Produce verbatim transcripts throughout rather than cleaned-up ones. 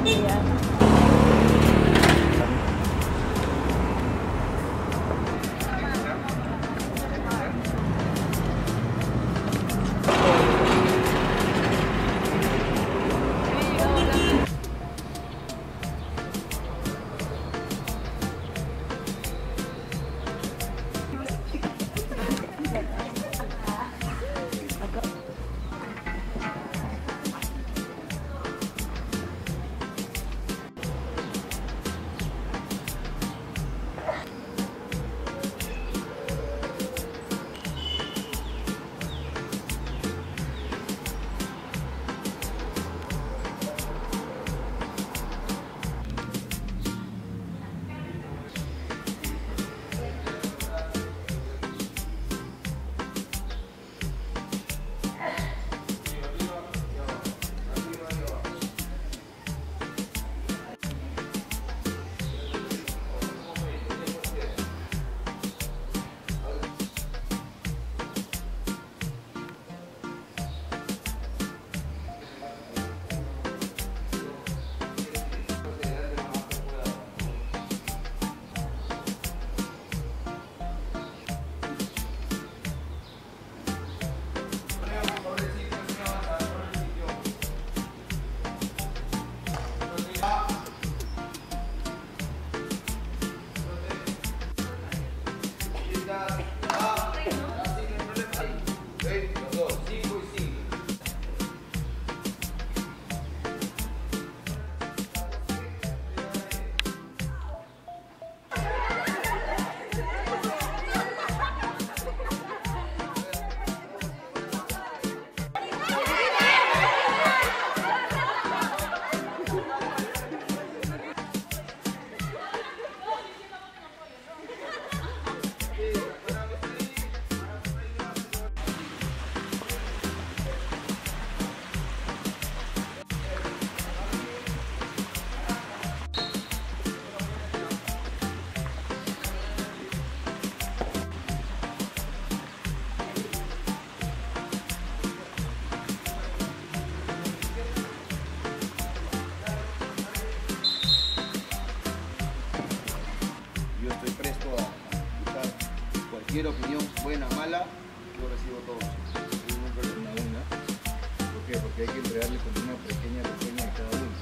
Cualquier opinión, buena o mala, yo recibo todo. Yo nunca le doy una una. ¿Por qué? Porque hay que entregarle como una pequeña reseña de cada uno.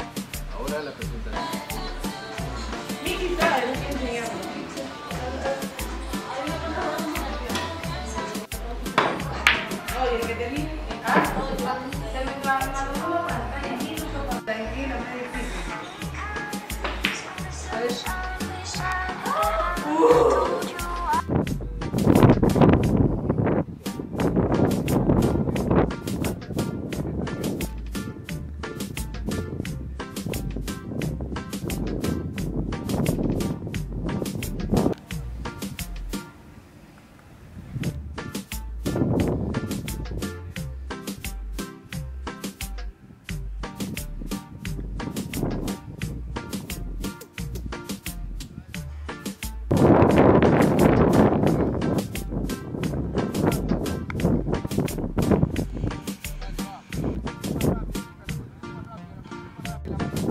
Ahora la presentación. Miki sabe, no quiere enseñarlo. Oye, el que termine. Ah, se me mandó una pantalla aquí, tranquilo, no es difícil. A ver. Uh. Gracias.